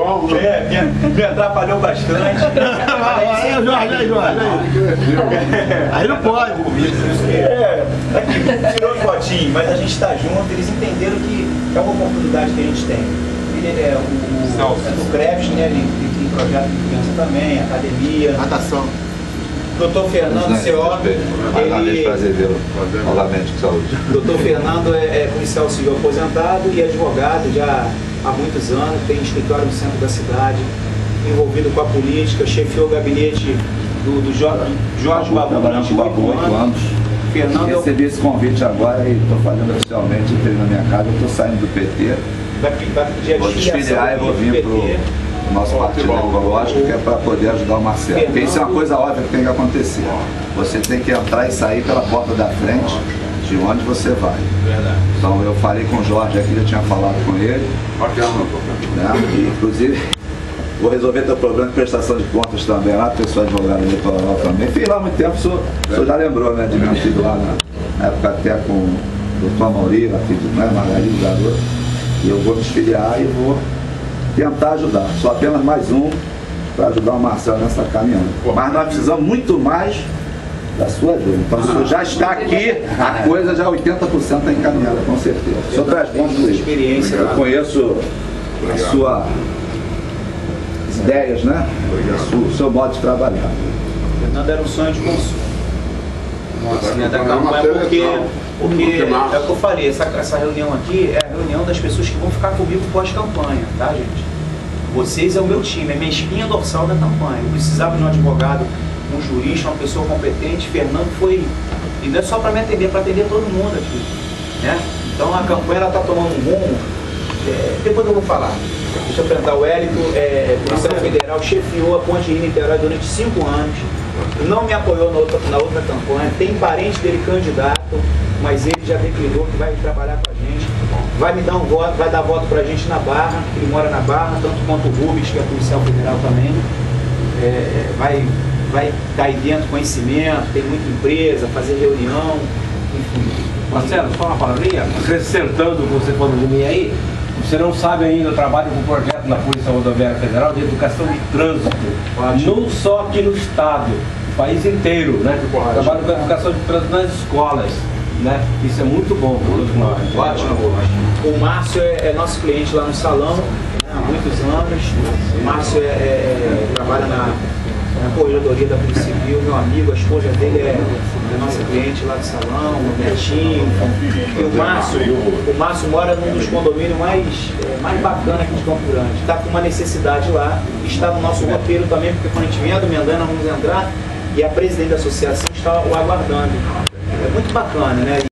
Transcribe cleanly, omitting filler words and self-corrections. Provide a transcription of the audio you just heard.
Me atrapalhou bastante. Jorge. Aí não pode. Tirou os votinhos, mas a gente está junto, eles entenderam que é uma oportunidade que a gente tem. Ele é o CREPS, né? Ele tem projeto de criança também, academia. Natação. Doutor Fernando C.O. Ele... prazer vê-lo novamente com saúde. Doutor Fernando é policial civil aposentado e advogado já há muitos anos, tem escritório no centro da cidade, envolvido com a política, chefiou o gabinete do Jorge Babu durante 8 anos. Fernando recebi esse convite agora e estou fazendo oficialmente, entrei na minha casa, eu estou saindo do PT. Vai pedir a vou desfiliar e vou vir para o nosso partido ecológico, que é para poder ajudar o Marcelo. Porque isso é uma coisa óbvia que tem que acontecer. Você tem que entrar e sair pela porta da frente de onde você vai. Verdade. Então eu falei com o Jorge aqui, já tinha falado com ele. Né? E, inclusive, vou resolver teu problema de prestação de contas também lá, porque eu sou advogado eleitoral também. Fiz lá há muito tempo, o senhor já lembrou, né, de mim antigo lá na época até com o doutor Amauri, filho de Margarida, garoto. E eu vou me desfiliar e vou tentar ajudar. Sou apenas mais um para ajudar o Marcelo nessa caminhada. Mas nós precisamos muito mais da sua ajuda. Então, se o senhor já está aqui, a coisa já 80% está encaminhada, com certeza. O senhor traz pontos de experiência. Eu conheço a sua ideias, né? O seu modo de trabalhar. Fernando era um sonho de consumo. Nossa, da campanha, porque é o que eu falei, essa reunião aqui é a reunião das pessoas que vão ficar comigo pós-campanha, tá, gente? Vocês é o meu time, é minha espinha dorsal da campanha. Eu precisava de um advogado, um jurista, uma pessoa competente. Fernando foi, e não é só para me atender, é para atender todo mundo aqui, né? Então a campanha está tomando um rumo, depois eu vou falar. Deixa eu apresentar o Hélito, policial federal, chefiou a Ponte Rio-Niterói durante 5 anos, não me apoiou na outra campanha, tem parente dele candidato, mas ele já declinou que vai trabalhar com a gente, vai me dar um voto, vai dar voto pra gente na Barra, ele mora na Barra, tanto quanto o Rubens, que é policial federal também, vai estar aí dentro, conhecimento, tem muita empresa, fazer reunião, enfim. Marcelo, só uma palavrinha, acrescentando o que você falou de mim aí, você não sabe ainda, eu trabalho com um projeto na Polícia Rodoviária Federal de educação de trânsito, não só aqui no estado, no país inteiro, né? Trabalho com educação de trânsito nas escolas, né? Isso é muito bom para todos nós. Ótimo. O Márcio é nosso cliente lá no salão, há muitos anos. O Márcio trabalha na corredoria da Polícia Civil, meu amigo, a esposa dele é nossa cliente lá do salão, o Netinho. E o Márcio mora num dos condomínios mais bacanas aqui de Campo Grande. Está com uma necessidade lá, está no nosso roteiro também, porque quando a gente vier do Mendana, vamos entrar e a presidente da associação está o aguardando. É muito bacana, né?